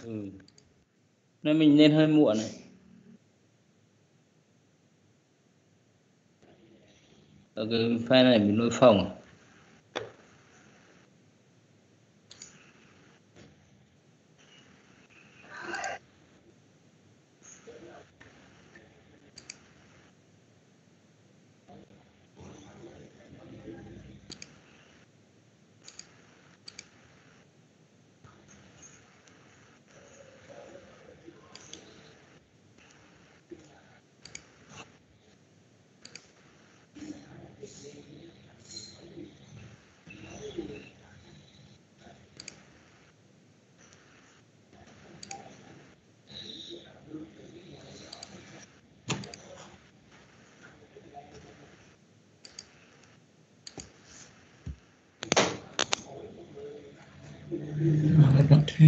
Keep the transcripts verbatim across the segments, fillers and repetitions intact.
Ừ. Nên mình nên hơi muộn này. Ở cái file này mình nội phòng. Các bạn thế.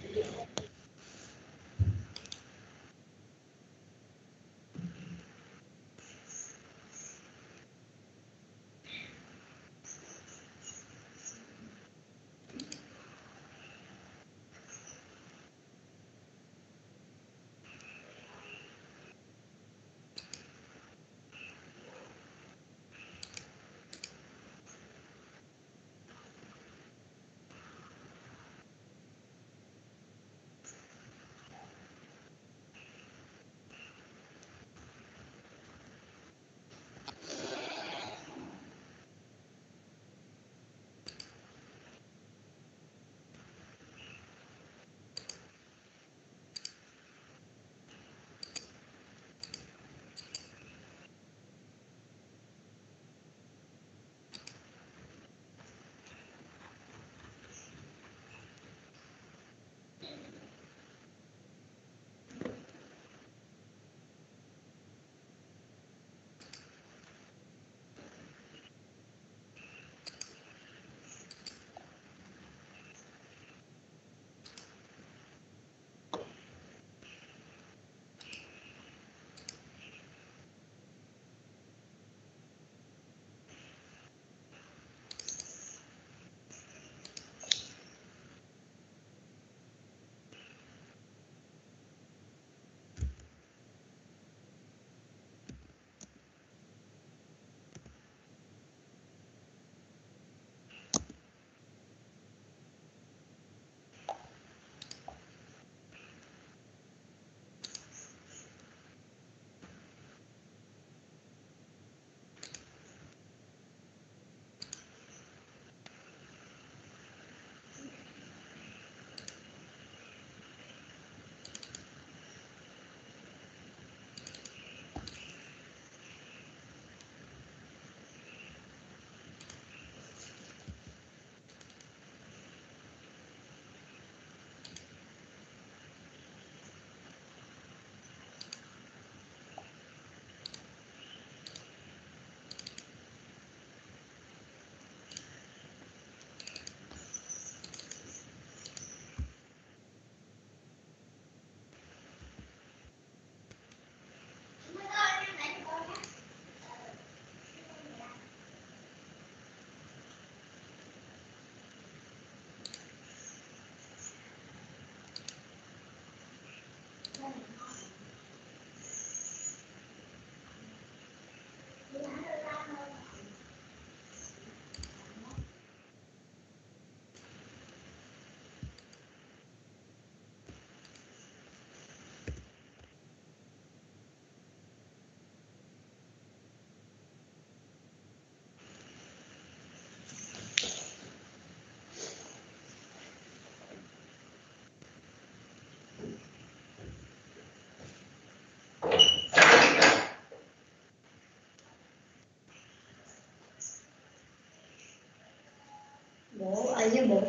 Bố ấy như bố.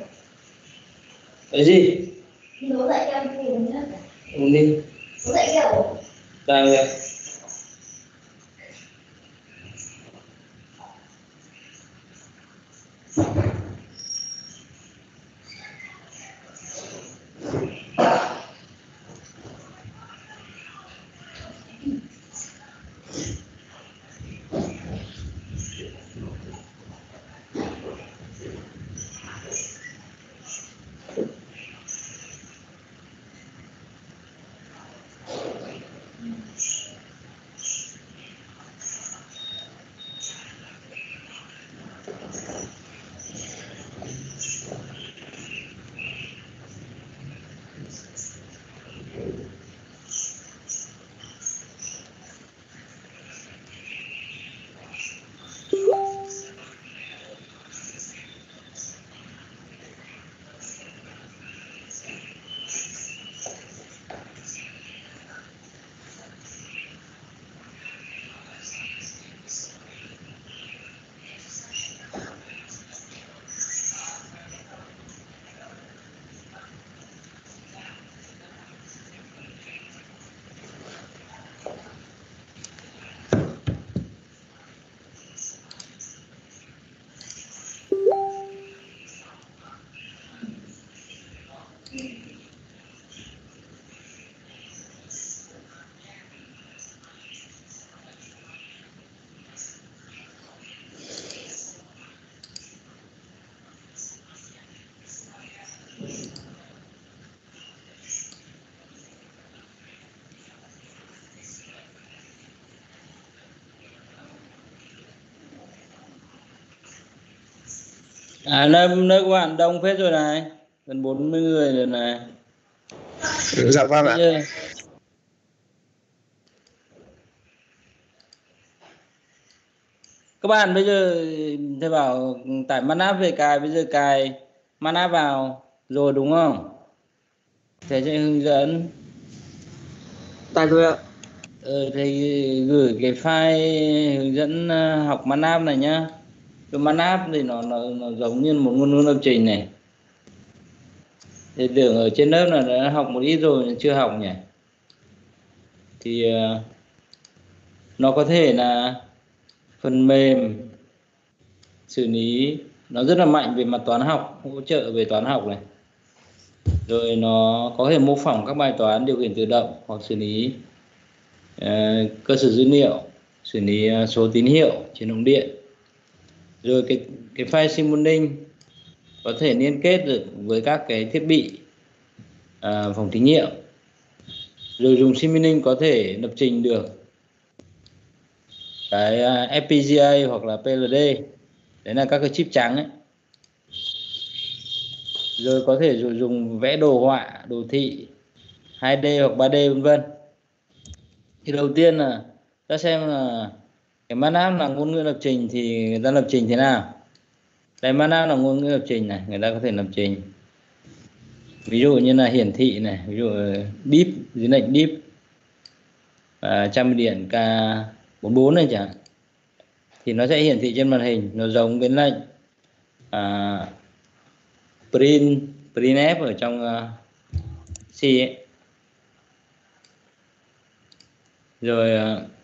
Cái gì? Bố dạy cho em gì nữa? Uống đi. Bố dạy cho bố. Đang vậy. À nơi nơi các bạn đông phết rồi này, gần bốn mươi người rồi này. Dạ vâng ạ. Bây giờ các bạn bây giờ thầy bảo tải Manap về cài, bây giờ cài Manap vào rồi đúng không? Thầy sẽ hướng dẫn. Tải rồi ạ. Ờ, thầy gửi cái file hướng dẫn học Manap này nhá. Cái Manap thì nó, nó nó giống như một ngôn ngữ lập trình này. Thì tưởng ở trên lớp là đã học một ít rồi, chưa học nhỉ? Thì uh, nó có thể là phần mềm xử lý, nó rất là mạnh về mặt toán học, hỗ trợ về toán học này. Rồi nó có thể mô phỏng các bài toán điều khiển tự động hoặc xử lý uh, cơ sở dữ liệu, xử lý uh, số tín hiệu truyền động điện. Rồi cái cái file Simulink có thể liên kết được với các cái thiết bị uh, phòng thí nghiệm. Rồi dùng Simulink có thể lập trình được cái uh, ép pê giê a hoặc là pê lờ đê, đấy là các cái chip trắng ấy. Rồi có thể dùng, dùng vẽ đồ họa, đồ thị hai D hoặc ba D vân vân. Thì đầu tiên là ta xem là cái Manap là ngôn ngữ lập trình thì người ta lập trình thế nào. Đây, Manap là ngôn ngữ lập trình này, người ta có thể lập trình ví dụ như là hiển thị này, ví dụ deep, dưới lệnh deep và trăm điện K bốn mươi bốn này chẳng, thì nó sẽ hiển thị trên màn hình. Nó giống cái lệnh à, print printf ở trong uh, C ấy. Rồi uh,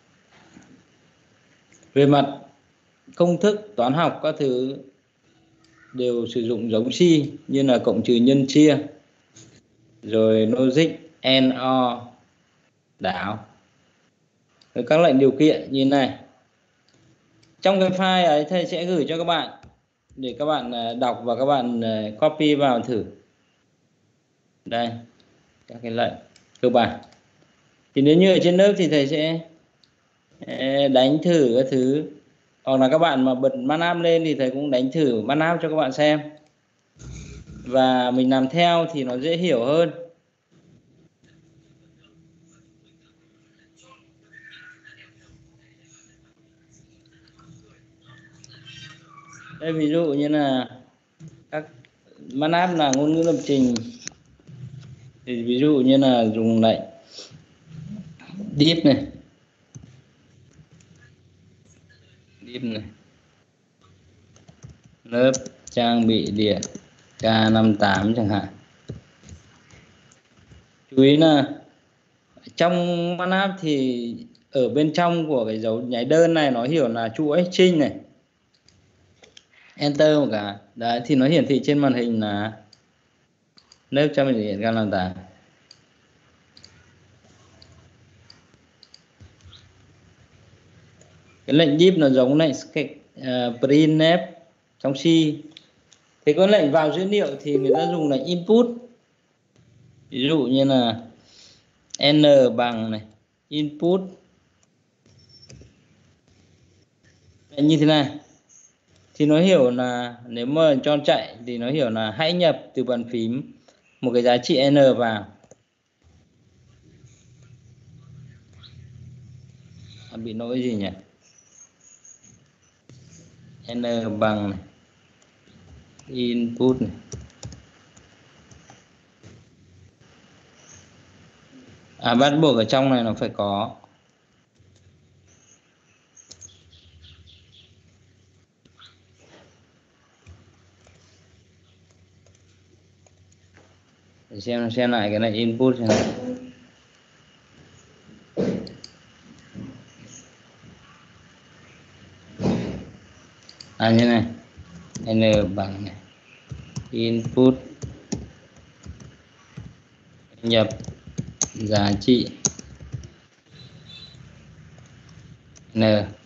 về mặt công thức toán học các thứ đều sử dụng giống C, như là cộng trừ nhân chia, rồi logic and or đảo, rồi các lệnh điều kiện như này. Trong cái file ấy thầy sẽ gửi cho các bạn để các bạn đọc và các bạn copy vào thử. Đây, các cái lệnh cơ bản. Thì nếu như ở trên lớp thì thầy sẽ đánh thử các thứ, hoặc là các bạn mà bật Manap lên thì thầy cũng đánh thử Manap cho các bạn xem, và mình làm theo thì nó dễ hiểu hơn. Đây ví dụ như là các Manap là ngôn ngữ lập trình, thì ví dụ như là dùng lệnh deep này, deep này, lớp trang bị điện K năm mươi tám chẳng hạn. Chú ý là trong Manap thì ở bên trong của cái dấu nháy đơn này nó hiểu là chuỗi string này, enter một cả đấy, thì nó hiển thị trên màn hình là lớp trang bị điện K năm mươi tám. Cái lệnh deep nó giống lệnh uh, printf trong C. Thế có lệnh vào dữ liệu thì người ta dùng lệnh input, ví dụ như là n bằng này input như thế này, thì nó hiểu là nếu mà cho chạy thì nó hiểu là hãy nhập từ bàn phím một cái giá trị n vào. À, bị lỗi gì nhỉ? N bằng này input này. À, bắt buộc ở trong này nó phải có. Để xem xem lại cái này input xem này. À như này, n bằng này input nhập giá trị n.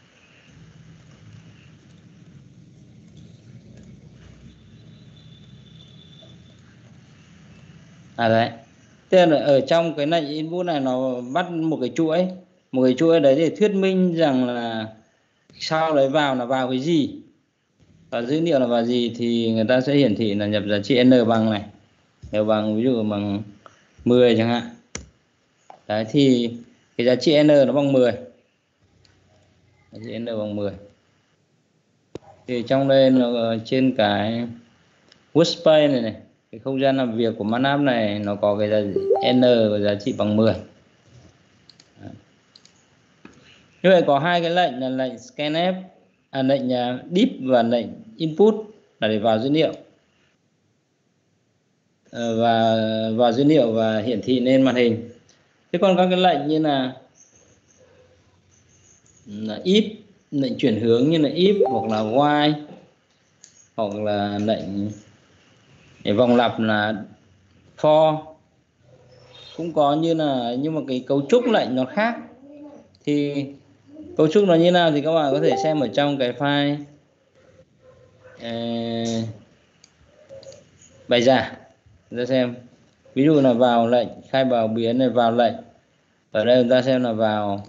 À đấy, tức là ở trong cái lệnh input này nó bắt một cái chuỗi, một cái chuỗi đấy để thuyết minh rằng là sau đấy vào là vào cái gì. Và dữ liệu là vào gì thì người ta sẽ hiển thị là nhập giá trị n bằng này, n bằng ví dụ bằng mười chẳng hạn. Đấy thì cái giá trị n nó bằng mười. Giá trị n bằng mười. Thì trong đây nó trên cái workspace này này, cái không gian làm việc của MATLAB này nó có cái giá n và giá trị bằng mười. Đấy. Như vậy có hai cái lệnh là lệnh scanf, à, lệnh deep và lệnh input là để vào dữ liệu và vào dữ liệu và hiển thị lên màn hình. Thế còn các cái lệnh như là, là if, lệnh chuyển hướng như là if hoặc là while, hoặc là lệnh để vòng lặp là for, cũng có như là, nhưng mà cái cấu trúc lệnh nó khác. Thì cấu trúc nó như nào thì các bạn có thể xem ở trong cái file eh, bài giảng ra xem. Ví dụ là vào lệnh khai báo biến này, vào lệnh ở đây chúng ta xem là vào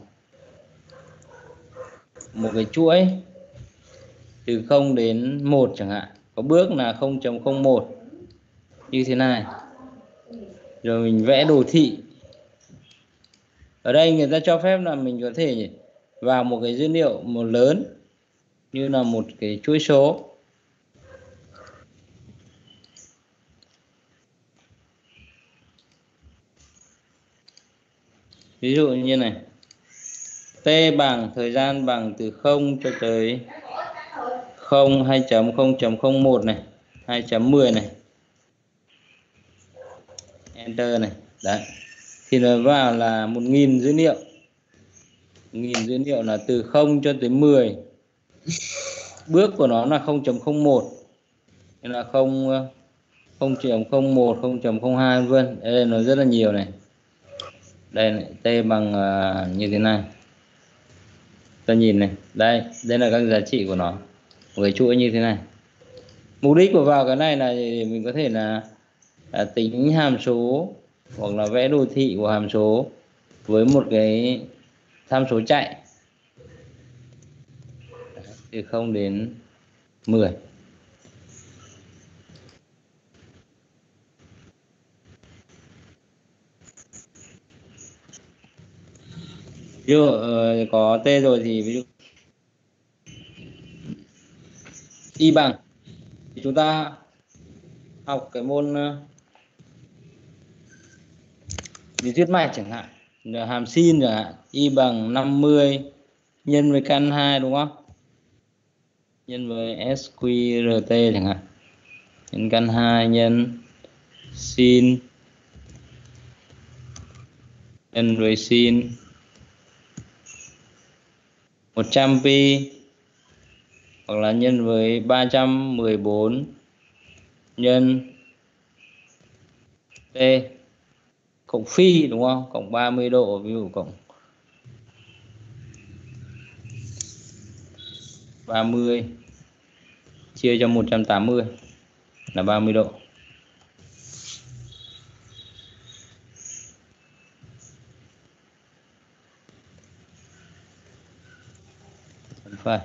một cái chuỗi từ không đến một chẳng hạn, có bước là không chấm không một như thế này, rồi mình vẽ đồ thị. Ở đây người ta cho phép là mình có thể vào một cái dữ liệu một lớn như là một cái chuỗi số. Ví dụ như này, t bằng thời gian bằng từ không cho tới không, hai chấm không chấm không một này, hai chấm mười này, enter này. Đấy thì nó vào là một nghìn dữ liệu. một nghìn dữ liệu là từ không cho tới mười. Bước của nó là không chấm không một, nên là không không chấm không một, không chấm không hai vân vân. Đây nó rất là nhiều này. Đây này, t bằng uh, như thế này. Ta nhìn này, đây, đây là các giá trị của nó, một cái chuỗi như thế này. Mục đích của vào cái này là để mình có thể là, là tính hàm số hoặc là vẽ đồ thị của hàm số với một cái tham số chạy từ không đến mười. Ví dụ uh, có t rồi thì ví dụ y bằng thì chúng ta học cái môn uh, lý thuyết mạch chẳng hạn, hàm sin chẳng hạn, y bằng năm mươi nhân với căn hai đúng không, nhân với ét quy rờ tê chẳng hạn, nhân căn hai nhân sin nhân với sin một trăm pi, hoặc là nhân với ba trăm mười bốn nhân t cộng phi đúng không, cộng ba mươi độ, ví dụ cộng ba mươi chia cho một trăm tám mươi là ba mươi độ. Phải.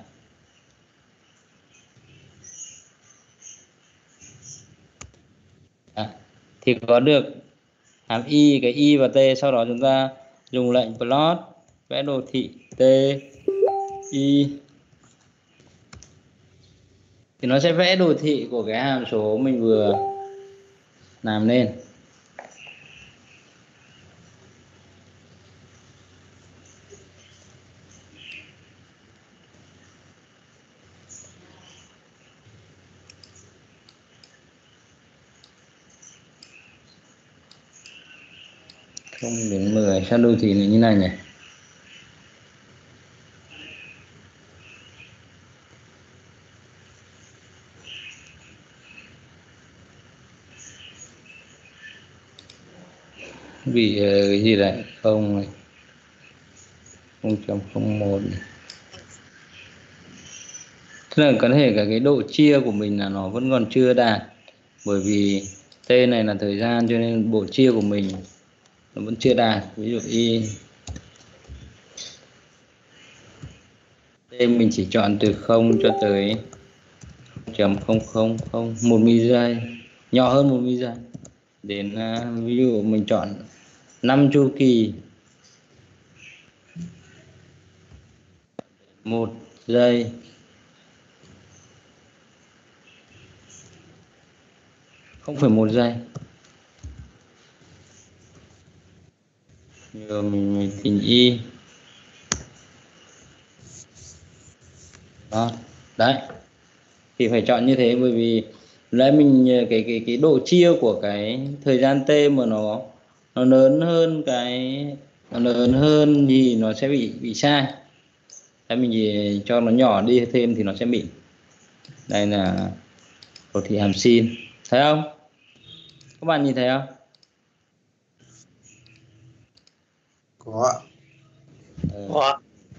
À, thì có được hàm y, cái y và t, sau đó chúng ta dùng lệnh plot vẽ đồ thị t y thì nó sẽ vẽ đồ thị của cái hàm số mình vừa làm lên. Không đến mười, sao đồ thị như này nhỉ? Bị uh, cái gì đấy, không này, không chấm không một này. Tức là có thể cả cái độ chia của mình là nó vẫn còn chưa đạt, bởi vì t này là thời gian cho nên bộ chia của mình nó vẫn chưa đạt. Ví dụ y t mình chỉ chọn từ không cho tới chấm không không không một mi giây, nhỏ hơn một mi giây. Đến uh, ví dụ mình chọn năm chu kỳ một giây, không phẩy một giây. Giờ mình, mình tìm y đó, đấy thì phải chọn như thế, bởi vì lấy mình cái cái cái độ chia của cái thời gian t mà nó nó lớn hơn cái nó lớn hơn thì nó sẽ bị bị sai. Đấy, mình chỉ cho nó nhỏ đi thêm thì nó sẽ bị. Đây là đồ thị hàm sin, thấy không? Các bạn nhìn thấy không? Có. Có.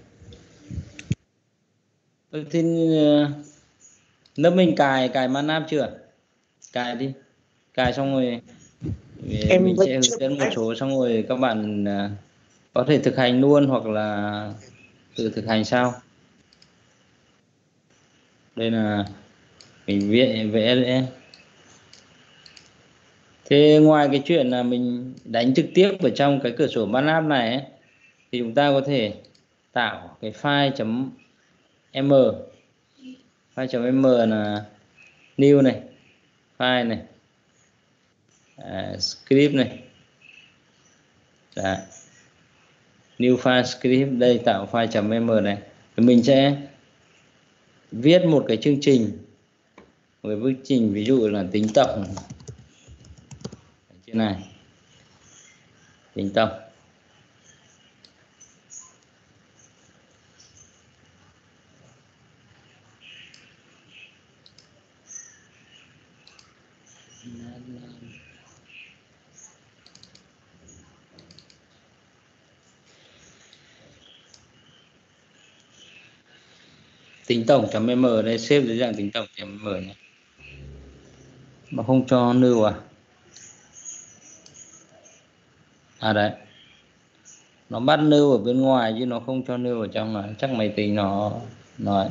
Ừ, thì lớp mình cài cài MATLAB chưa? Cài đi, cài xong rồi Em mình vẫn sẽ hướng chưa dẫn một anh. số, xong rồi các bạn à, có thể thực hành luôn hoặc là tự thực hành sau. Đây là mình viết vẽ đấy. Thế ngoài cái chuyện là mình đánh trực tiếp ở trong cái cửa sổ MATLAB này ấy, thì chúng ta có thể tạo cái file chấm m. File chấm m là new này, file này, à, script này. Đấy. New file script, đây tạo file chấm m này. Thì mình sẽ viết một cái chương trình, một cái bức trình, ví dụ là tính tổng trên này, tính tổng. Tính tổng chấm m đây, xếp dưới dạng tính tổng chấm m này. Mà không cho nêu à? À đấy, nó bắt nêu ở bên ngoài chứ nó không cho nêu ở trong này. Chắc máy tính nó nói.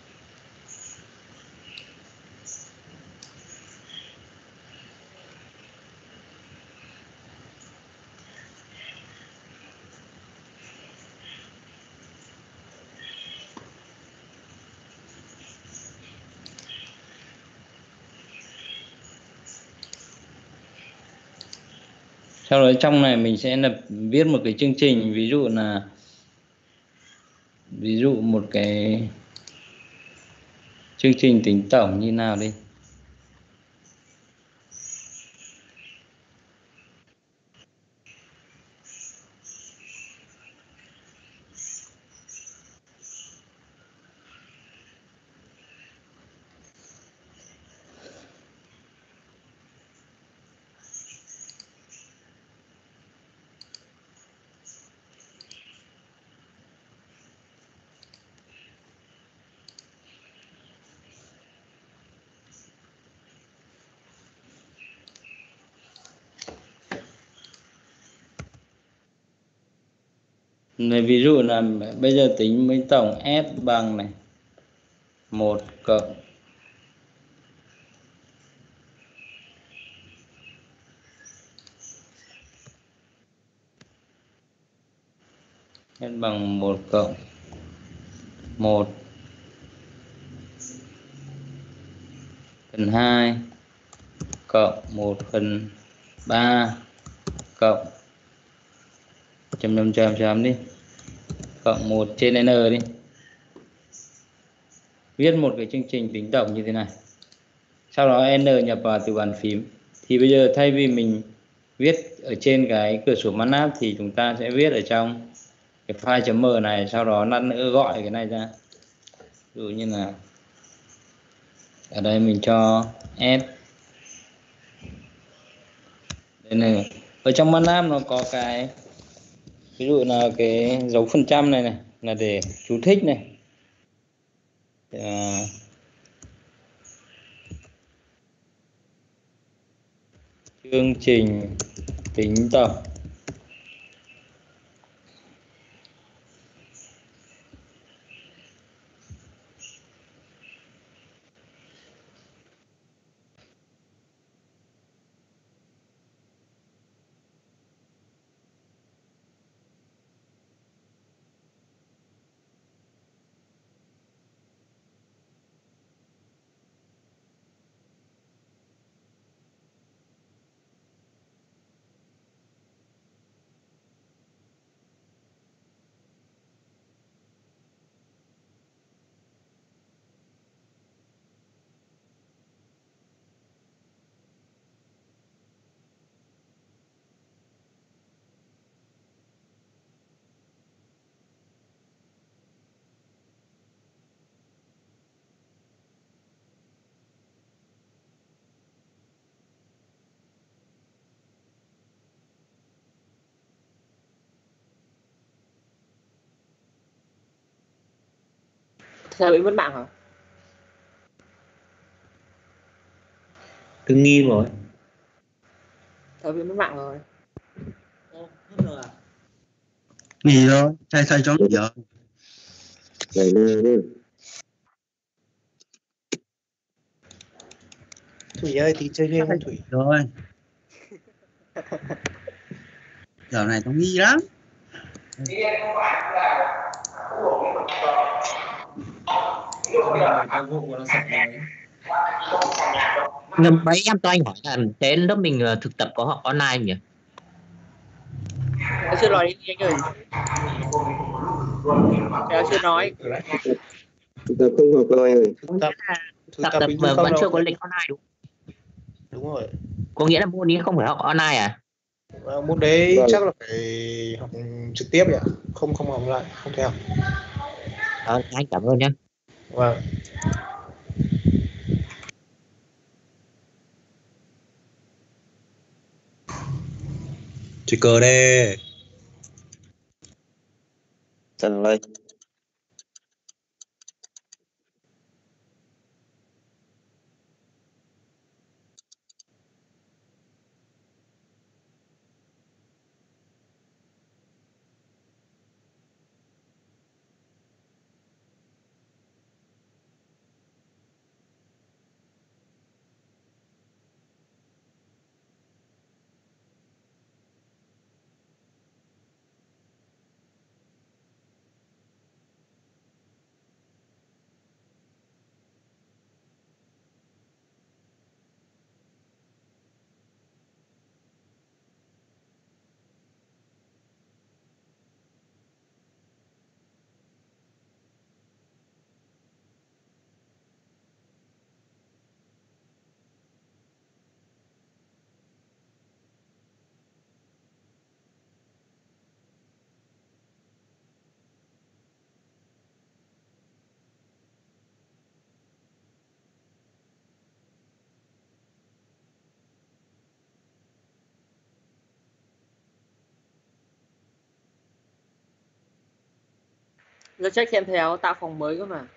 Sau đó trong này mình sẽ là viết một cái chương trình, ví dụ là ví dụ một cái chương trình tính tổng như nào đi. Này, ví dụ là bây giờ tính với tổng S bằng này một cộng S bằng một cộng một phần hai cộng một phần ba cộng chấm chấm chấm chấm đi cộng một trên n đi. Viết một cái chương trình tính tổng như thế này, sau đó n nhập vào từ bàn phím. Thì bây giờ thay vì mình viết ở trên cái cửa sổ MATLAB thì chúng ta sẽ viết ở trong cái file chấm m này, sau đó lát nữa gọi cái này ra. Ví dụ như là ở đây mình cho s. Đây này, ở trong MATLAB nó có cái ví dụ là cái dấu phần trăm này này là để chú thích này. À, chương trình tính tổng. Sao bị mất mạng hả? Cứ nghi rồi. Sao bị mất mạng rồi? nghỉ rồi, sai sai cho nghỉ rồi. Thủy ơi, tí chơi game không Thủy? Rồi. Giờ này tôi nghi lắm. Năm mấy em cho anh hỏi là thế lớp mình ờ, thực tập có học online không nhỉ? Em chưa nói đi anh ơi. Em chưa nói. Thực tập không học rồi ơi. Thực tập, thực Tập tập tập bình mà thường không vẫn đâu. chưa có lịch online đúng không? Đúng rồi. Có nghĩa là môn ý không phải học online à? Và môn đấy Vâng. chắc là phải học trực tiếp ạ, không không học lại, không thể học. Ờ, anh cảm ơn nhé. Vâng. Chơi cờ đây. Trần Lê. Giờ check kèm theo tạo phòng mới cơ mà.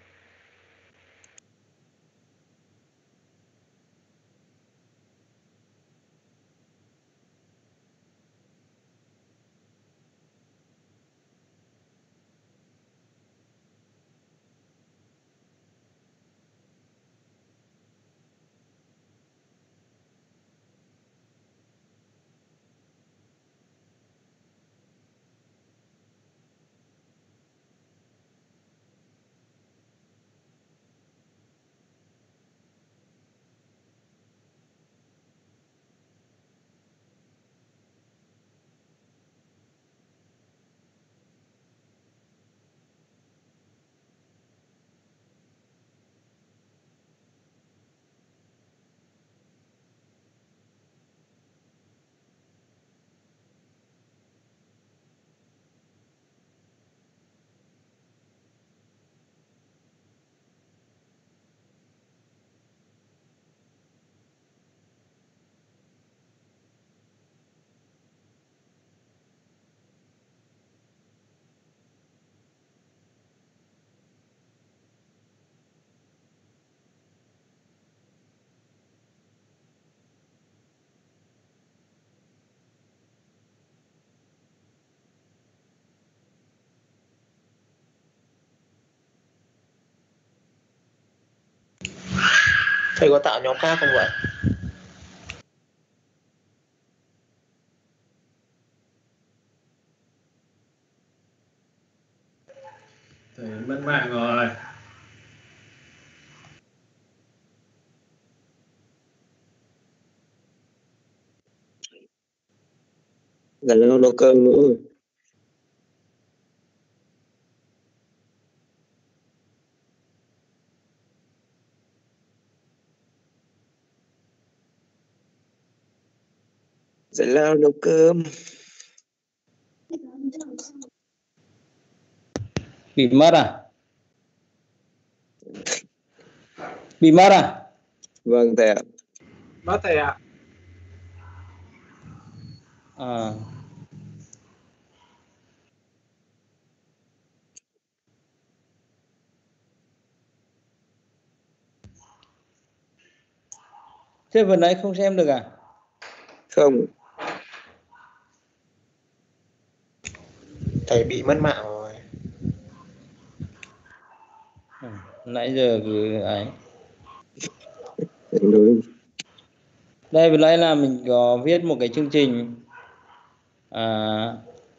Thầy có tạo nhóm khác không vậy? Thầy mất mạng rồi. Gần lâu nấu cơm nữa. Giải lao nấu cơm. Bị mất à? Bị mất à? Vâng thầy ạ. Mất thầy ạ. À. Thế vừa nãy không xem được à? Không. Thầy bị mất mạng rồi. Ừ, nãy giờ cứ ấy. Đúng. Đây vừa nãy là mình có viết một cái chương trình à,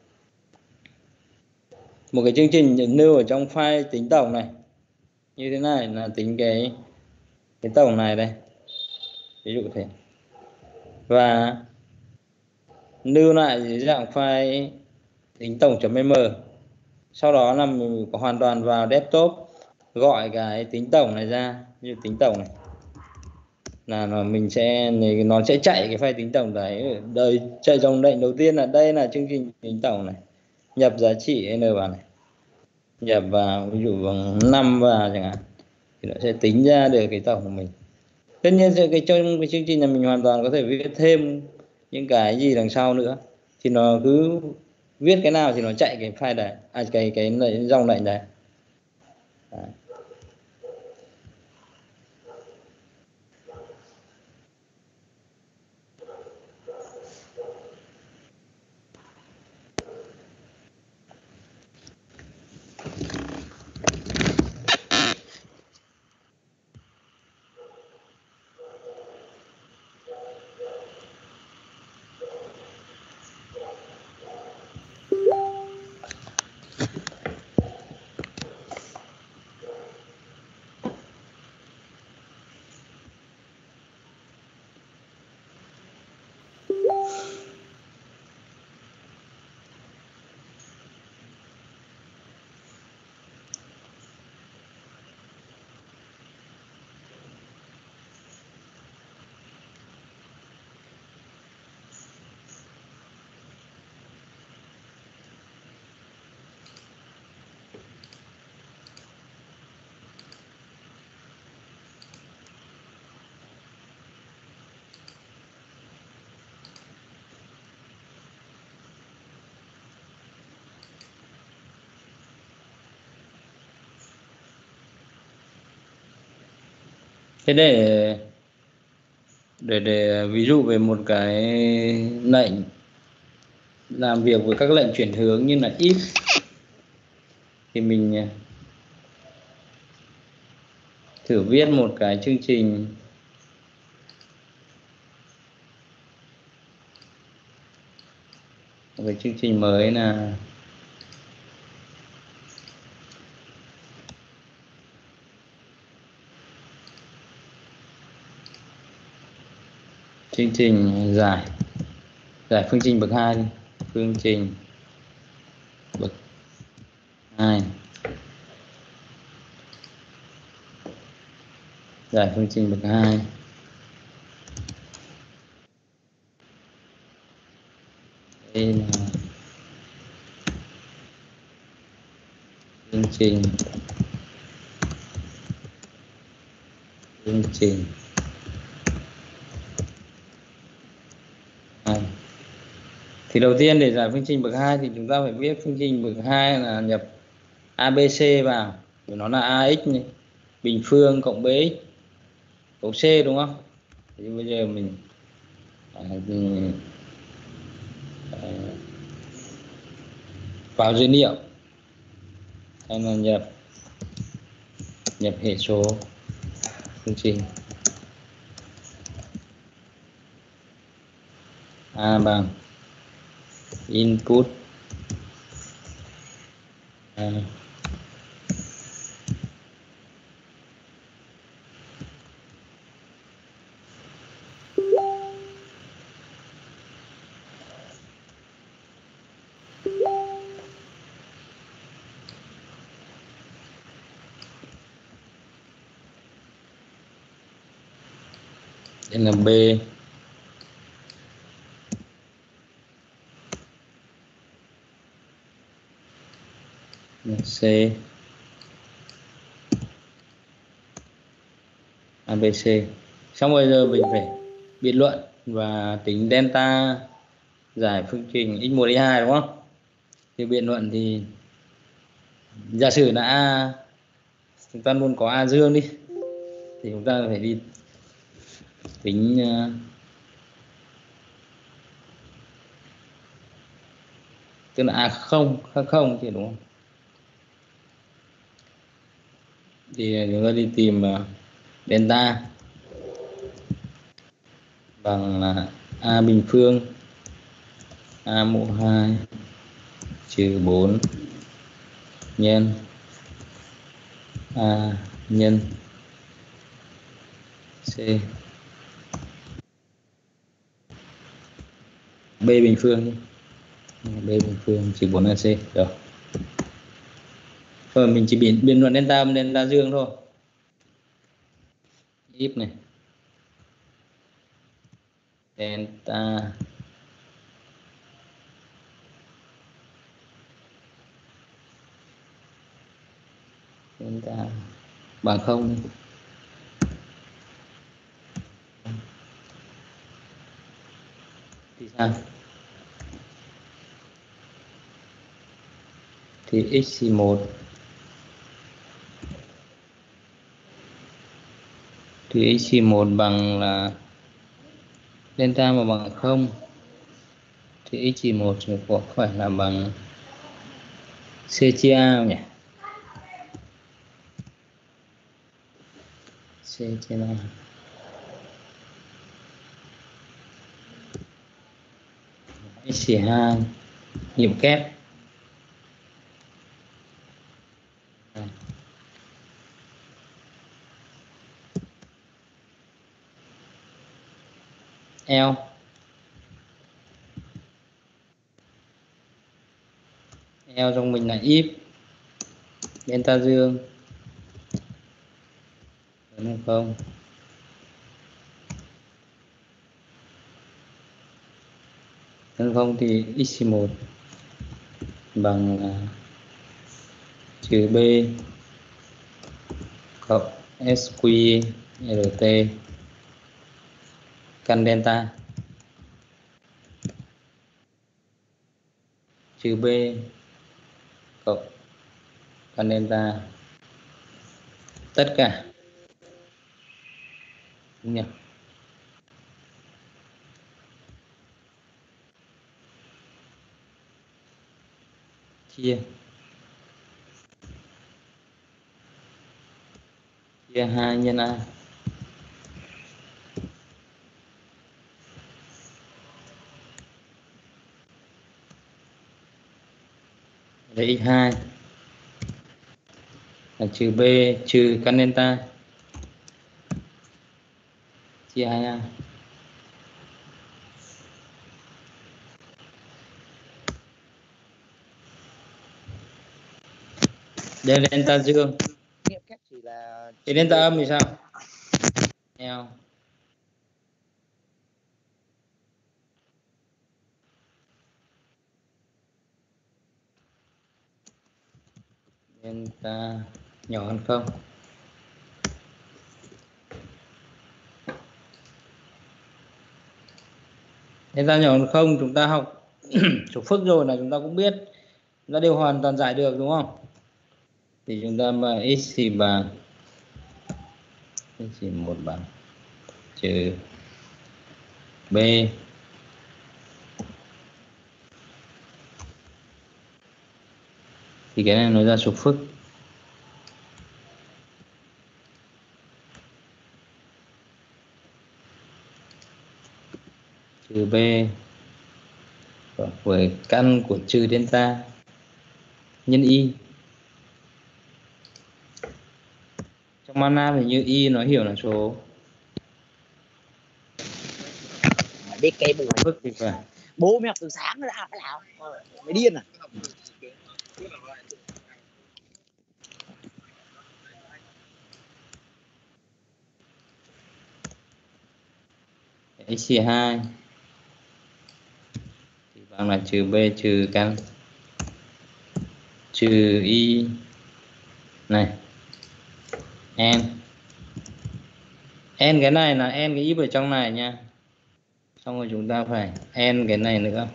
một cái chương trình nêu ở trong file tính tổng này. Như thế này là tính cái cái tổng này đây. Ví dụ thế. Và lưu lại dưới dạng file tính tổng.m. Sau đó là mình có hoàn toàn vào desktop gọi cái tính tổng này ra, như tính tổng này là nó mình sẽ nó sẽ chạy cái file tính tổng đấy. Đời chạy dòng lệnh đầu tiên là đây là chương trình tính tổng này, nhập giá trị n vào này, nhập vào ví dụ bằng năm vào chẳng hạn, thì nó sẽ tính ra được cái tổng của mình. Tất nhiên cái trong cái chương trình này mình hoàn toàn có thể viết thêm những cái gì đằng sau nữa, thì nó cứ viết cái nào thì nó chạy cái file đấy, à, cái cái dòng lệnh đấy. Đấy. Thế để để để ví dụ về một cái lệnh làm việc với các lệnh chuyển hướng như là if, thì mình thử viết một cái chương trình một cái chương trình mới là chương trình giải giải phương trình bậc hai đi. Phương trình bậc hai, giải phương trình bậc hai. Đây là phương trình phương trình hai. Thì đầu tiên để giải phương trình bậc hai thì chúng ta phải viết phương trình bậc hai là nhập a bê xê vào, của nó là ax này, bình phương cộng bx cộng c, đúng không? Thì bây giờ mình, à, mình à, vào dữ liệu hay là nhập nhập hệ số phương trình a bằng input à, đây là b, c, abc. Xong bây giờ mình phải biện luận và tính delta giải phương trình x một x hai, đúng không? Thì biện luận thì giả sử là a, chúng ta luôn có a dương đi, thì chúng ta phải đi tính uh, tức là a không khác không thì đúng không? Thì chúng ta đi tìm uh, delta bằng là a bình phương a mũ hai trừ bốn nhân a nhân c b bình phương b bình phương trừ bốn a c rồi. Rồi mình chỉ biến biến luận delta bằng delta dương thôi. If này delta delta bằng không đi. Thì sao? Thì x một thì x một bằng là delta mà bằng không thì x một có phải là bằng c chia a không nhỉ? C chia a x hai nghiệm kép L L trong mình là if delta dương đúng không? Nếu không thì x một bằng là trừ b cộng sqrt căn delta trừ b cộng căn delta tất cả đúng nhỉ? Chia chia hai nhân a lấy x hai là trừ b trừ căn delta chia hai a đây là delta dương. Nghiệm kép chỉ là Thì delta âm thì sao? L delta nhỏ hơn không? Delta nhỏ hơn không chúng ta học số phức rồi là chúng ta cũng biết, chúng ta đều hoàn toàn giải được đúng không? Thì chúng ta mà x thì bằng x một bằng trừ b thì cái này nó ra số phức trừ b cộng với căn của trừ delta nhân y. Trong mana thì như y nó hiểu là số biết cái bố phức thì phải bố mẹ học từ sáng ra phải làm mày điên à? x hai thì bằng là trừ b trừ căn trừ y này n n cái này là n cái y ở trong này nha, xong rồi chúng ta phải n cái này nữa.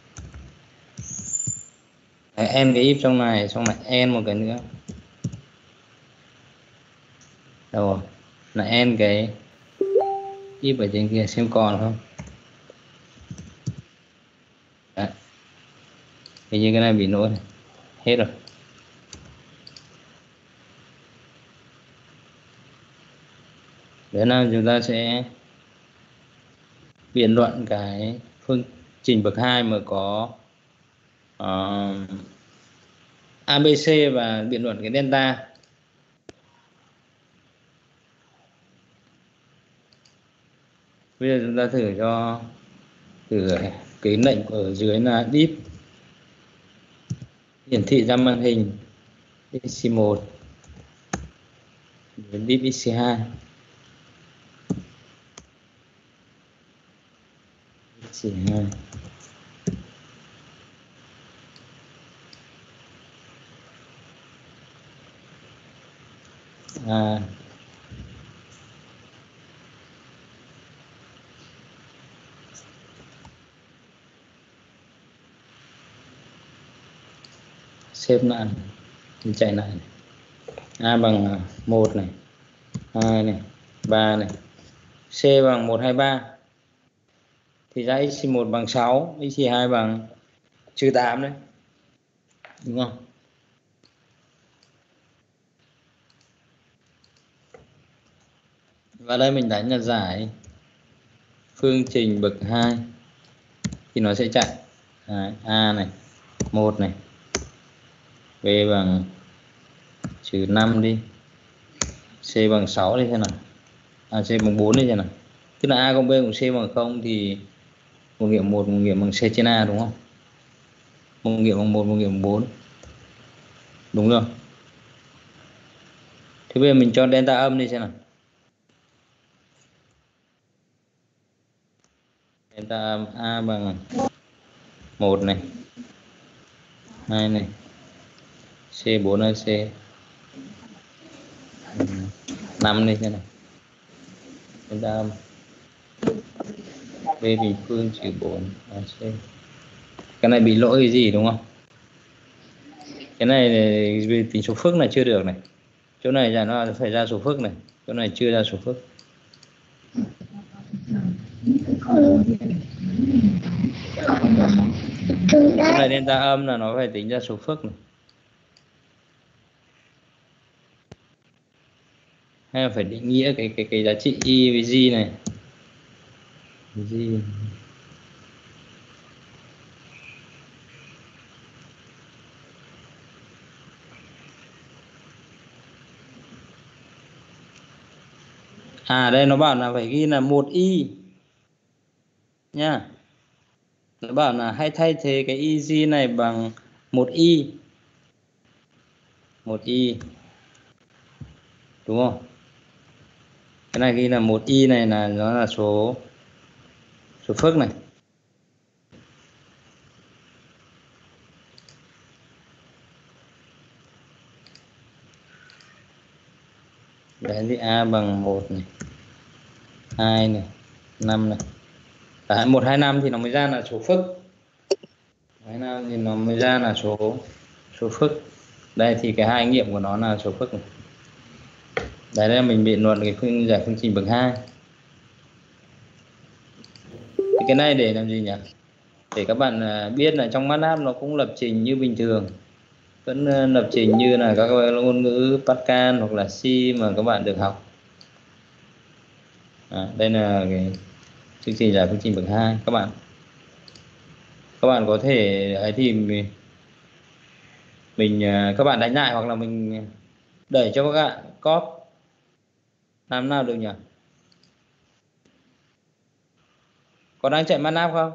Đấy, n cái y trong này xong lại n một cái nữa đâu rồi là n cái If ở trên kia xem còn không. Đấy. Hình như cái này bị lỗi này. Hết rồi. Để nào chúng ta sẽ biện luận cái phương trình bậc hai mà có uh, a bê xê và biện luận cái delta. Bây giờ chúng ta thử cho thử cái lệnh ở dưới là div hiển thị ra màn hình x một div x hai x hai à, xếp lại mình chạy lại này. A bằng một này, hai này, ba này, C bằng một, hai, ba thì ra x một bằng sáu, x hai bằng trừ tám đấy, đúng không? Và đây mình đánh là giải phương trình bậc hai thì nó sẽ chạy à, A này, một này, B bằng trừ năm đi, C bằng sáu đi thế nào, à, C bằng bốn đi thế nào. Tức là A cộng B cộng C bằng không thì một nghiệm một, một nghiệm bằng C trên A, đúng không? Một nghiệm bằng một, một nghiệm bằng bốn. Đúng rồi. Thế bây giờ mình cho delta âm đi xem nào. Delta âm A bằng một này, hai này, C bốn là C năm đi xem nào. Delta âm B bình phương trừ bốn là C. Cái này bị lỗi cái gì đúng không? Cái này về tính số phức này chưa được này. Chỗ này là nó phải ra số phức này, chỗ này chưa ra số phức. Chỗ này delta âm là nó phải tính ra số phức này. Hay là phải định nghĩa cái cái cái giá trị y với g này. G. À đây nó bảo là phải ghi là một y nha. Nó bảo là hãy thay thế cái eg này bằng một y. một y. Đúng không? Cái này ghi là một y này là nó là số số phức này. Đấy thì A bằng một này, hai này, năm này. Đấy, một, hai, năm thì nó mới ra là số phức. hai, năm thì nó mới ra là số số phức. Đây thì cái hai nghiệm của nó là số phức này. Đấy là mình biện luận cái phương giải phương trình bậc hai. Thì cái này để làm gì nhỉ? Để các bạn biết là trong MATLAB nó cũng lập trình như bình thường, vẫn lập trình như là các ngôn ngữ Pascal hoặc là C mà các bạn được học. À, đây là cái chương trình giải phương trình bậc hai. Các bạn các bạn có thể ấy thì mình, mình các bạn đánh lại hoặc là mình đẩy cho các bạn copy làm nào được nhỉ? Có đang chạy MATLAB không?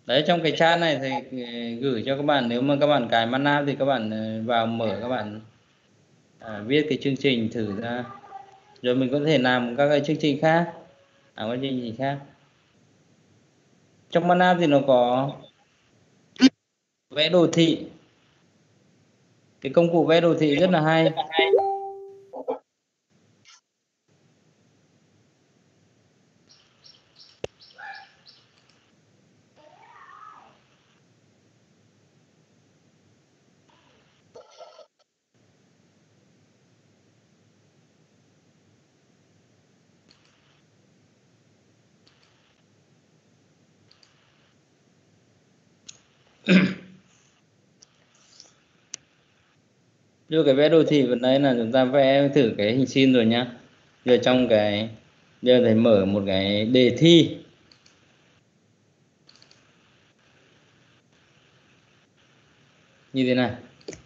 Đấy, trong cái chat này thì ừ, gửi cho các bạn, nếu mà các bạn cài MATLAB thì các bạn ờ, vào mở, các bạn à, viết cái chương trình thử ra, rồi mình có thể làm các cái chương trình khác, làm các chương trình khác. Trong MATLAB thì nó có vẽ đồ thị, cái công cụ vẽ đồ thị rất là hay. Đưa cái vẽ đồ thị vào đấy là chúng ta vẽ thử cái hình sin rồi nhá. Giờ trong cái, giờ thầy mở một cái đề thi. Như thế này.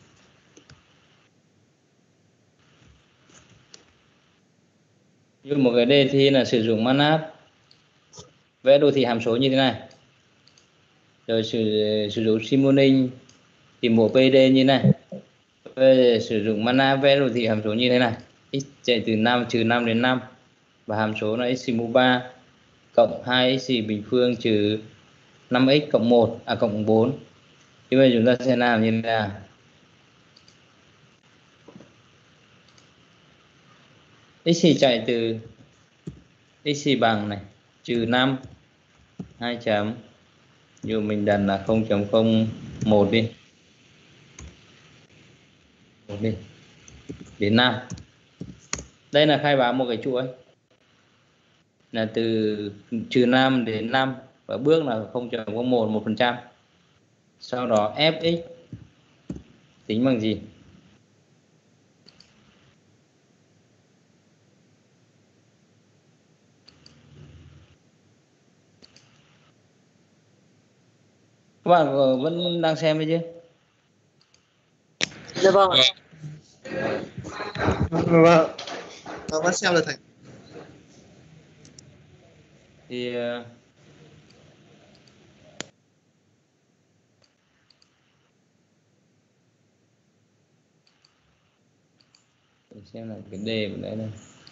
Như một cái đề thi là sử dụng MATLAB, vẽ đồ thị hàm số như thế này. Rồi sử, sử dụng Simulink tìm bộ pê đê như này. Rồi sử dụng MATLAB vẽ đồ thị hàm số như thế này. X chạy từ năm trừ năm đến năm. Và hàm số là x mũ ba cộng hai x bình phương trừ năm x cộng một, à cộng bốn. Thì bây giờ chúng ta sẽ làm như thế nào? X chạy từ x bằng này trừ năm hai chấm, dù mình đặt là không chấm không một đi, một đi đến năm. Đây là khai báo một cái chuỗi là từ trừ năm đến năm và bước là không chấm không một, một phần trăm. Sau đó fx tính bằng gì? Các bạn vẫn đang xem đấy chứ? Dạ vâng ạ. Vâng, tôi vẫn xem được thầy. Thì uh, để xem là cái đề của đấy đây.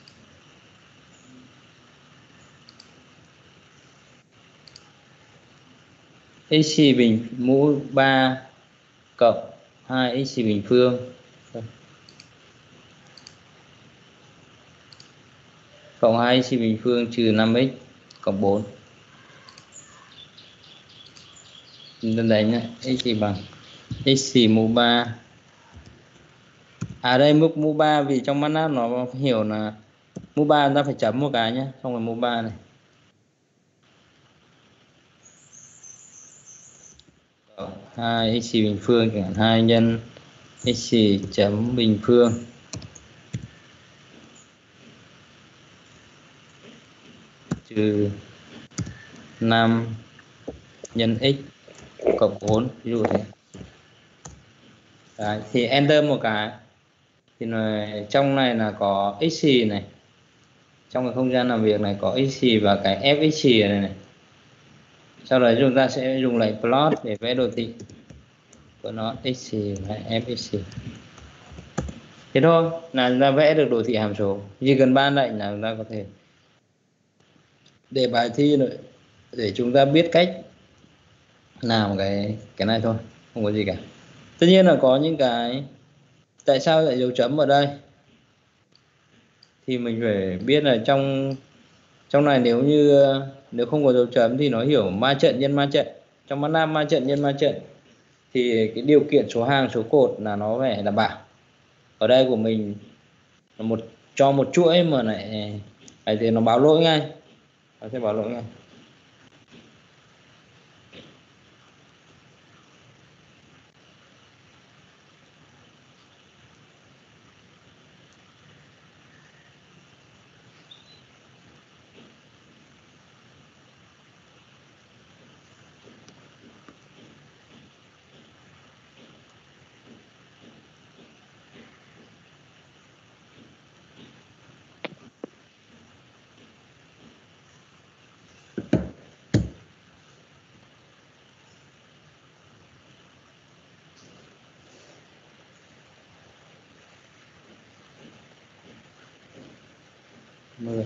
X bình mũ ba cộng hai x bình phương cộng hai x bình phương trừ năm x cộng bốn. Chúng ta đánh nhé, x bằng x mũ ba. À đây mức mũ ba vì trong MATLAB nó hiểu là mũ ba chúng ta phải chấm một cái nhé, xong rồi mũ ba này. hai x bình phương chẳng hạn, hai nhân x chấm bình phương trừ năm nhân x cộng bốn, ví dụ thế. Đấy, thì enter một cái thì này, trong này là có x này, trong cái không gian làm việc này có x và cái fx này, này. Sau đó chúng ta sẽ dùng lệnh plot để vẽ đồ thị của nó, x và fx. Thế thôi là chúng ta vẽ được đồ thị hàm số. Chỉ cần ba lệnh là chúng ta có thể để bài thi rồi, để chúng ta biết cách làm cái cái này thôi, không có gì cả. Tất nhiên là có những cái tại sao lại dấu chấm ở đây thì mình phải biết là trong trong này nếu như nếu không có dấu chấm thì nó hiểu ma trận nhân ma trận. Trong MATLAB ma trận nhân ma trận thì cái điều kiện số hàng số cột là nó phải đảm bảo. Ở đây của mình là một cho một chuỗi mà lại thì nó báo lỗi ngay, nó sẽ báo lỗi ngay. mười.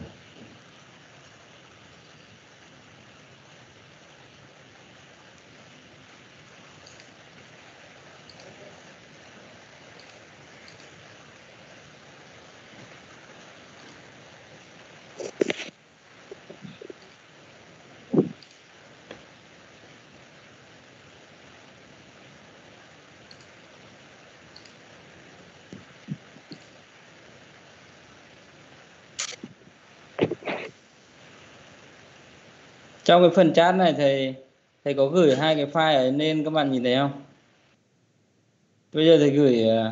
Trong cái phần chat này thầy thầy có gửi hai cái file ở nên các bạn nhìn thấy không? Bây giờ thầy gửi ờ,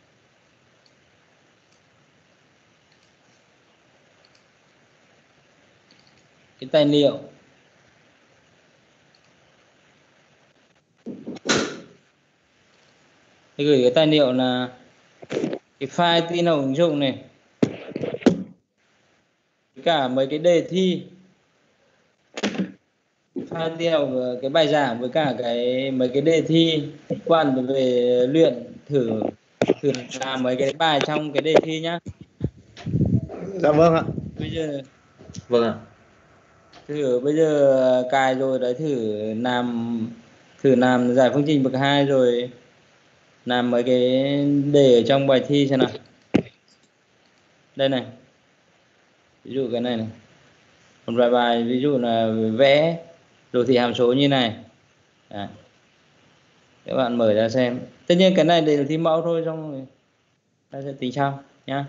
cái tài liệu. Thầy gửi cái tài liệu là cái file tin học ứng dụng này, cả mấy cái đề thi, file tin học cái bài giảng với cả cái mấy cái đề thi liên quan về luyện thử thử làm mấy cái bài trong cái đề thi nhá. Dạ vâng ạ. Bây giờ Vâng ạ. thử bây giờ cài rồi đấy, thử làm thử làm giải phương trình bậc hai rồi làm mấy cái đề ở trong bài thi xem nào. Đây này, ví dụ cái này này, một vài bài ví dụ là vẽ đồ thị hàm số như này. Đấy. Các bạn mở ra xem. Tất nhiên cái này đều thi mẫu thôi, xong rồi ta sẽ tính sau nhá.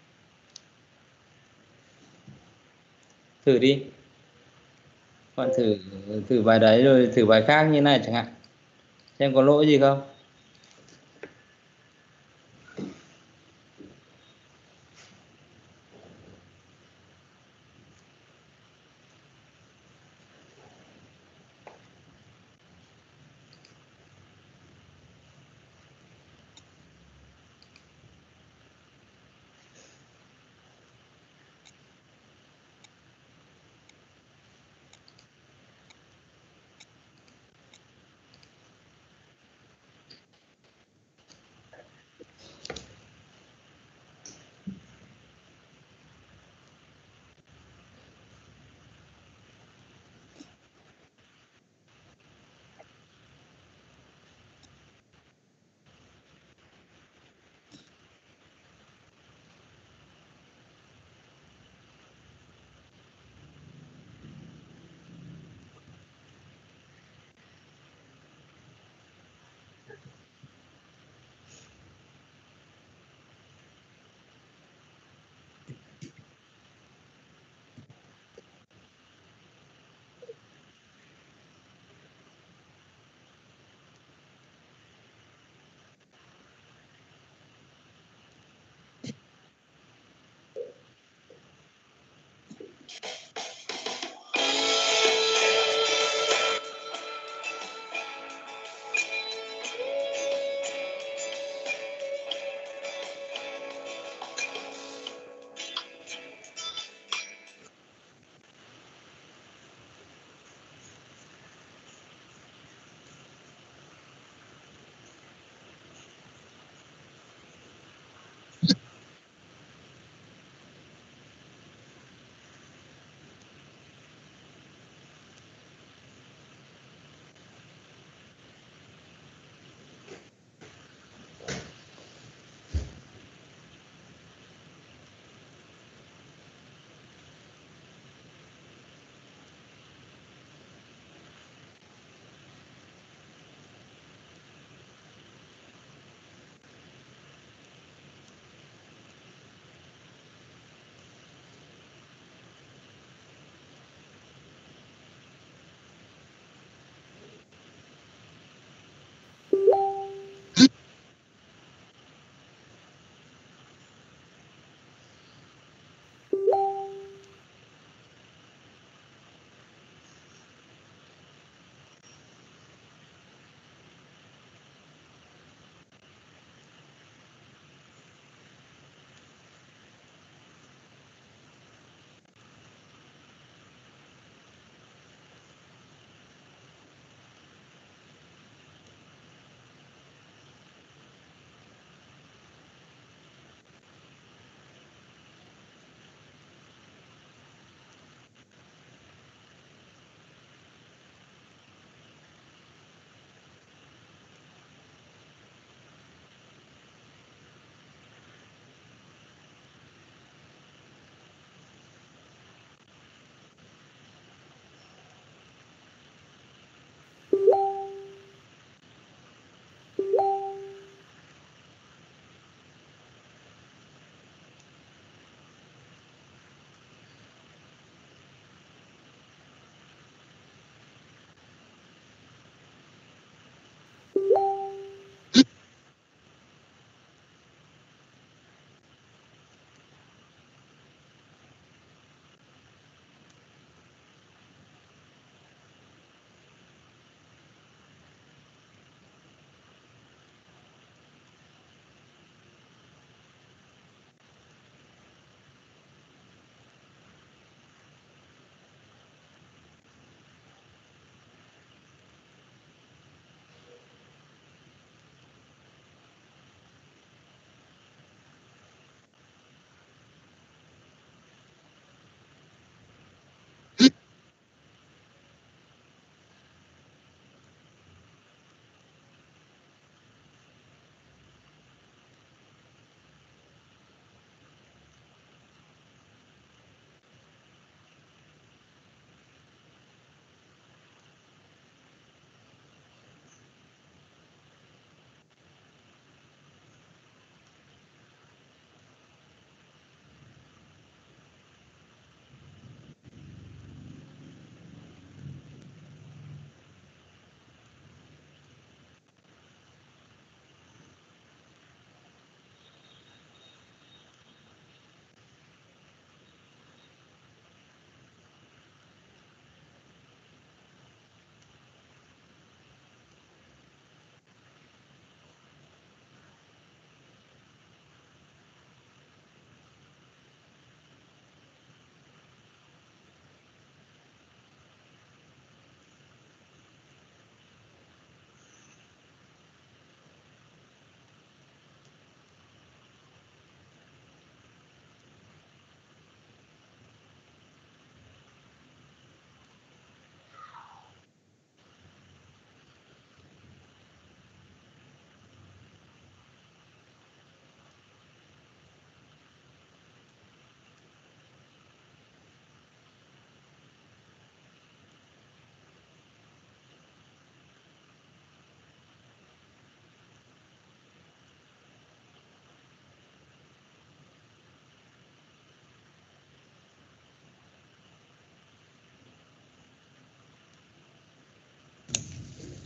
Thử đi, bạn thử thử bài đấy rồi thử bài khác như này chẳng hạn, xem có lỗi gì không.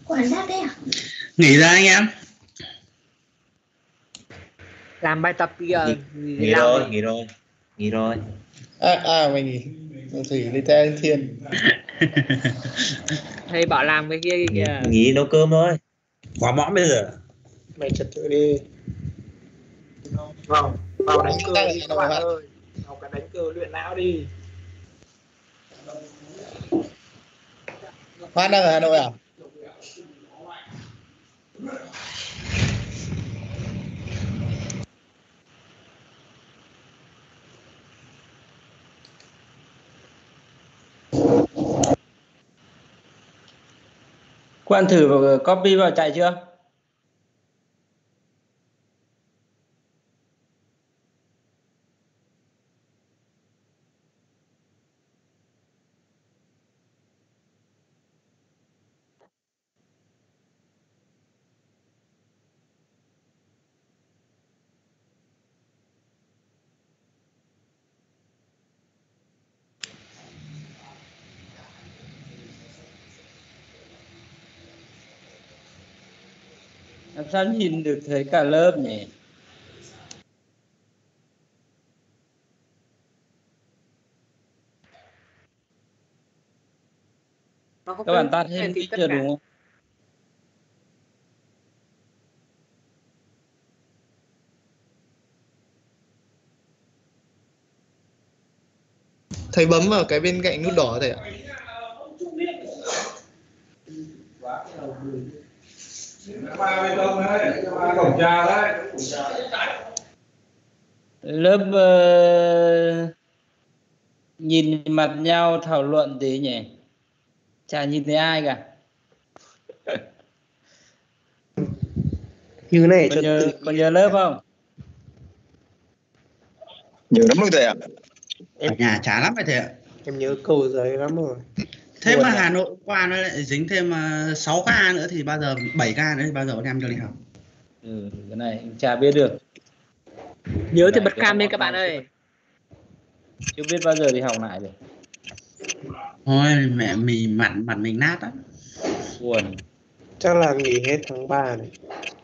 Quản sát thế à? Nghỉ ra anh em. Làm bài tập bây giờ nghỉ, thì nghỉ làm rồi rồi. nghỉ rồi nghỉ rồi À, à mày nghỉ. Thủy đi theo anh Thiên. Thầy bảo làm cái kia nghỉ, kìa. nghỉ nấu cơm thôi. Quá mõm bây giờ. Mày trật tự đi. vào vào đánh cơ Đang ở đi Hà các Nội bạn bạn. ơi, học cái đánh cơ luyện não đi. Hoan đang ở Hà Nội à? Quan thử vào copy vào chạy chưa? Làm sao nhìn được thấy cả lớp nhỉ? Nó không Các bạn biết tắt cái hết thì mic tất chưa cả. đúng không? Thầy bấm vào cái bên cạnh nút đỏ thầy ạ. Ba bê tông đấy, ba cổng chào đấy. Lớp uh, nhìn mặt nhau thảo luận tí nhỉ? Chả nhìn thấy ai cả. Như này Có cho nhớ, tự có nhớ lớp không? Nhiều lắm luôn thầy ạ. Ở nhà chán lắm vậy thầy ạ. em nhớ câu giấy lắm rồi. Thế Buồn mà à? Hà Nội qua nó lại dính thêm uh, sáu ca nữa thì bao giờ bảy ca nữa thì bao giờ bọn em cho đi học. Ừ, cái này chả biết được. Nhớ thì Này, bật cái cam lên học các bạn này ơi. chưa biết bao giờ đi học lại được. Thôi mẹ mình mặt mặt mình nát á. Buồn. Chắc là nghỉ hết tháng ba này.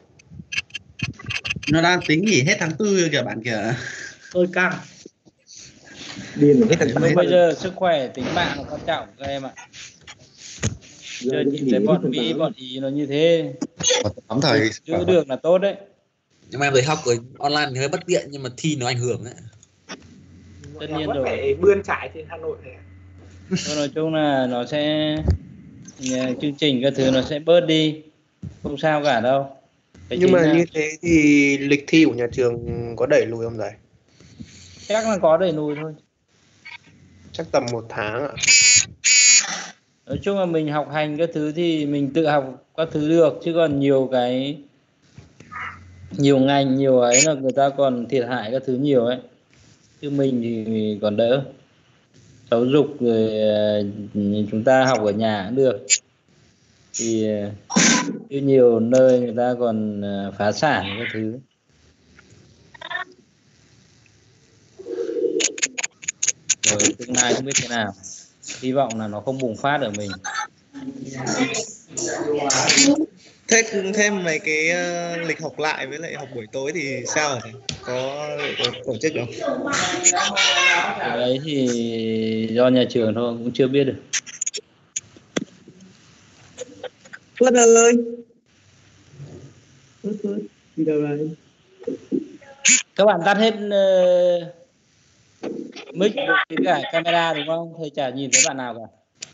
Nó đang tính nghỉ hết tháng tư kìa bạn kìa. Tôi căng. Điên hết thằng Nhưng bây giờ sức khỏe tính mạng là quan trọng các em ạ. Giờ nhìn thấy bọn Mỹ, bọn Ý nó như thế, Lắm thầy. giữ được là tốt đấy. Nhưng mà em thấy học ở online thì hơi bất tiện nhưng mà thi nó ảnh hưởng đấy. Tất Em nhiên vẫn rồi. phải bươn trải trên Hà Nội này. Thôi nói chung là nó sẽ chương trình các thứ nó sẽ bớt đi, không sao cả đâu. Cái Nhưng chính mà là như thế thì lịch thi của nhà trường có đẩy lùi không thầy? chắc là có đẩy lùi thôi. Chắc tầm một tháng ạ. Nói chung là mình học hành các thứ thì mình tự học các thứ được, chứ còn nhiều cái nhiều ngành nhiều ấy là người ta còn thiệt hại các thứ nhiều ấy, chứ mình thì còn đỡ. Giáo dục rồi chúng ta học ở nhà cũng được, thì chứ nhiều nơi người ta còn phá sản các thứ. Rồi tương lai không biết thế nào, hy vọng là nó không bùng phát ở mình. Thế thêm mấy cái uh, lịch học lại với lại học buổi tối thì sao hả thầy? Có, có tổ chức không? Cái đấy thì do nhà trường thôi, cũng chưa biết được. Tuấn ơi. Đi đâu đây? Các bạn tắt hết uh, mic với cả camera đúng không? Thầy chả nhìn thấy bạn nào cả.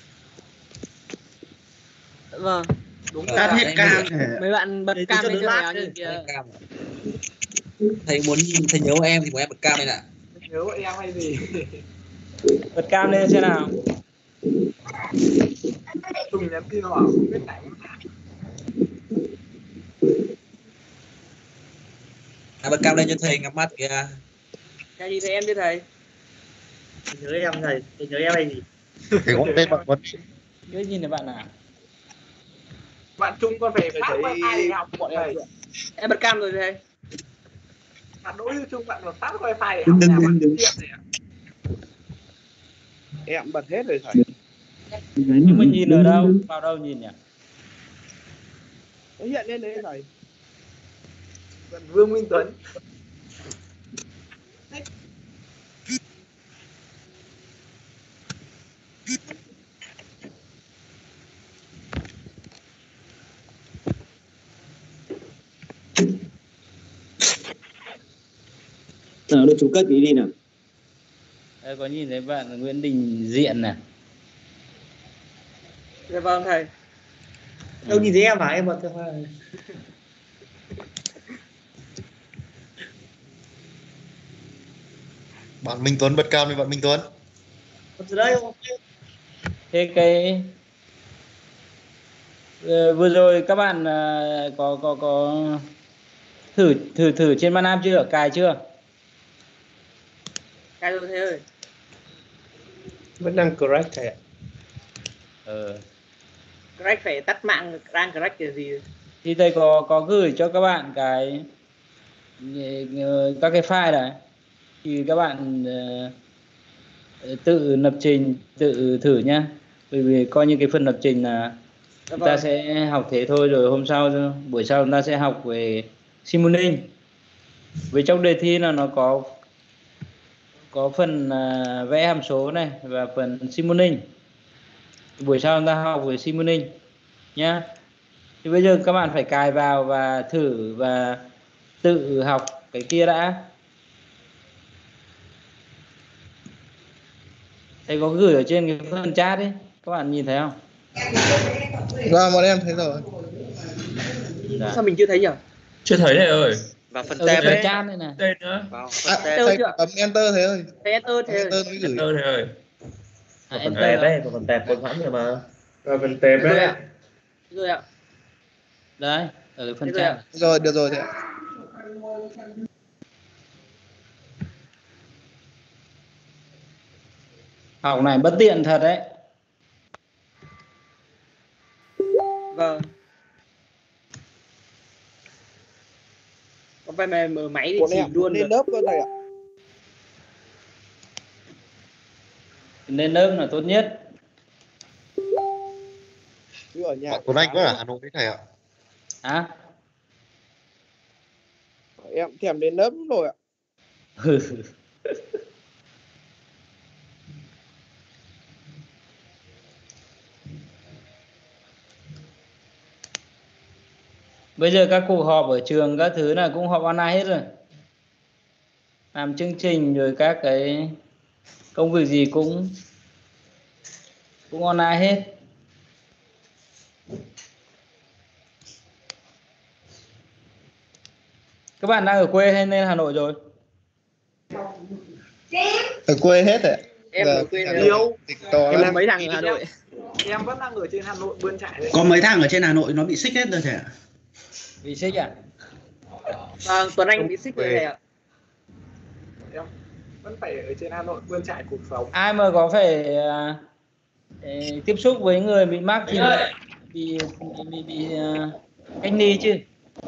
Vâng. Đúng Tắt hết cam. Mấy bạn bật Thầy cam cho lên đỡ cho lát mèo chứ. nhìn kìa. Thầy muốn thầy nhớ em thì của em bật cam lên ạ. nhớ em hay gì. Bật cam lên xem nào. Tùng nhắn tin họ không biết đánh. À, bật cam lên cho thầy ngắm mắt kìa. Thầy nhìn thấy em chưa thầy? Nhớ em thầy, nhớ em hay gì? Thầy có tên bật bật. Cứ nhìn thấy bạn nào. Bạn Trung con phải phát wifi để học bọn thầy. Em bật cam rồi thầy. Bạn Đỗ Như Trung bạn còn phát wifi để học nhà bạn tiệm này ạ. Em bật hết rồi thầy. Nhưng mà nhìn ở đâu? Vào đâu nhìn nhỉ? Nó hiện lên đấy thầy. Vương Minh Tuấn. Nào, đưa chú cất đi đi nào. Đây, có nhìn thấy bạn Nguyễn Đình Diện nè. Dạ vâng thầy. Đâu nhìn thấy em hả? Em bật thôi. Bạn Minh Tuấn bật cam đi bạn Minh Tuấn. Bật từ đây không? Thế cái ờ, vừa rồi các bạn ờ, có có có thử thử thử trên Manam chưa, cài chưa? Cài rồi thầy ơi. Vẫn đang correct thầy ạ. Ờ. Crack phải tắt mạng, đang crack kiểu gì? Thì thầy có có gửi cho các bạn cái ờ, các cái file này, thì các bạn ờ, tự lập trình, tự thử nhá. Bởi vì coi như cái phần lập trình là chúng ta sẽ học thế thôi, rồi hôm sau buổi sau chúng ta sẽ học về Simoning. Với trong đề thi là nó có có phần uh, vẽ hàm số này và phần Simoning. Buổi sau chúng ta học về Simoning nhá. Thì bây giờ các bạn phải cài vào và thử và tự học cái kia đã. Thầy có gửi ở trên cái phần chat ấy, các bạn nhìn thấy không? Vâng, bọn em thấy rồi. Dạ. Sao mình chưa thấy nhỉ? Chưa thấy thầy ơi. Và phần Ở tab cái ấy. chat này này. Tên nữa. Vào À, phần tab. thầy bấm enter thế ơi. Thầy enter thầy ơi. Enter mới gửi. Enter thầy ơi. À, Phần enter tẹp ấy, phần tẹp còn sẵn rồi mà. Và phần tệp Rồi ấy. ạ. Rồi ạ. đấy, ở cái phần Thế rồi chat. ạ. Rồi, được rồi thầy ạ. Học này bất tiện thật đấy. Vâng. Có phải mà mở máy thì Bọn chỉ em luôn lên được. lớp cơ thầy ạ. Lên lớp là tốt nhất. Chứ ở nhà Bạn Tuấn Anh có ở Hà Nội đấy thầy ạ. À? em thèm đến lớp rồi ạ. Bây giờ các cuộc họp ở trường các thứ là cũng họp online hết rồi. Làm chương trình rồi các cái công việc gì cũng cũng online hết. Các bạn đang ở quê hay lên Hà Nội rồi? Ở quê hết rồi ạ. Em Giờ ở quê Hà rồi. Nội Nhiều. dịch to Em lắm. đang mấy thằng ở Hà Nội. Em vẫn đang ở trên Hà Nội bươn trải đấy. Có mấy thằng ở trên Hà Nội nó bị xích hết rồi thầy ạ. Bị xích à? Vâng, Tuấn Anh bị xích rồi thầy ạ. Em vẫn phải ở trên Hà Nội bươn trải cuộc sống. Ai mà có phải à, eh, tiếp xúc với người bị mắc thì bị bị, bị, bị à, cách ly chứ.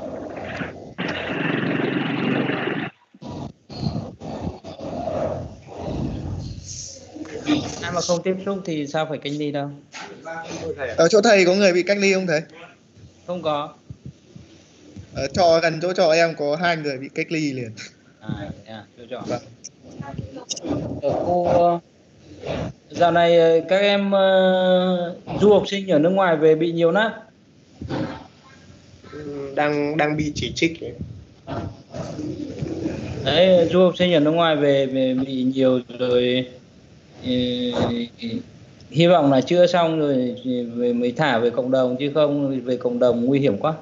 Ai mà không tiếp xúc thì sao phải cách ly đâu. Ở chỗ thầy có người bị cách ly không thầy? Không có. Ở trọ gần chỗ trọ em có hai người bị cách ly liền. À, thế à, chỗ trọ. Vâng. Ở khu dạo này các em uh, du học sinh ở nước ngoài về bị nhiều lắm. Đang đang bị chỉ trích. Đấy, du học sinh ở nước ngoài về, về bị nhiều rồi. Ừ, hy vọng là chữa xong rồi mới thả về cộng đồng, chứ không về cộng đồng nguy hiểm quá.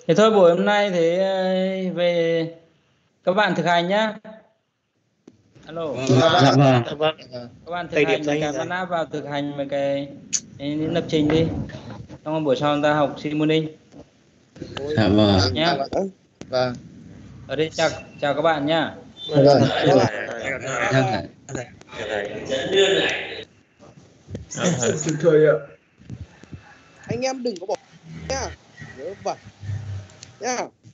Thế thôi buổi hôm nay thì ờ, về các bạn thực hành nhá. Alo. Dạ vâng. Các bạn thực Thời hành điểm mấy danh cái là- manap vào thực hành mấy cái, cái lập trình đi. Xong rồi buổi sau chúng ta học Simoning Dạ vâng. nhá. Vâng. Ở đây chào chào các bạn nhá. Dạ Anh em đừng có bỏ nhá. Nhớ vậy. Nhá.